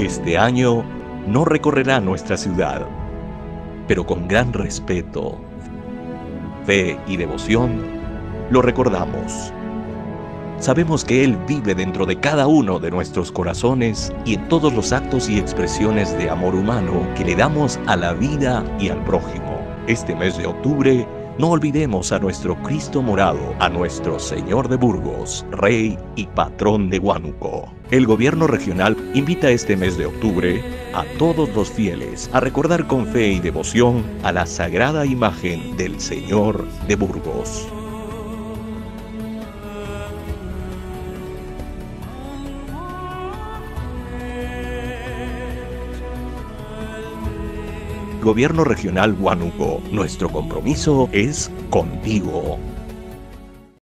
Este año no recorrerá nuestra ciudad, pero con gran respeto, fe y devoción lo recordamos. Sabemos que Él vive dentro de cada uno de nuestros corazones y en todos los actos y expresiones de amor humano que le damos a la vida y al prójimo. Este mes de octubre, no olvidemos a nuestro Cristo morado, a nuestro Señor de Burgos, Rey y Patrón de Huánuco. El gobierno regional invita este mes de octubre a todos los fieles a recordar con fe y devoción a la sagrada imagen del Señor de Burgos. Gobierno Regional Huánuco, nuestro compromiso es contigo.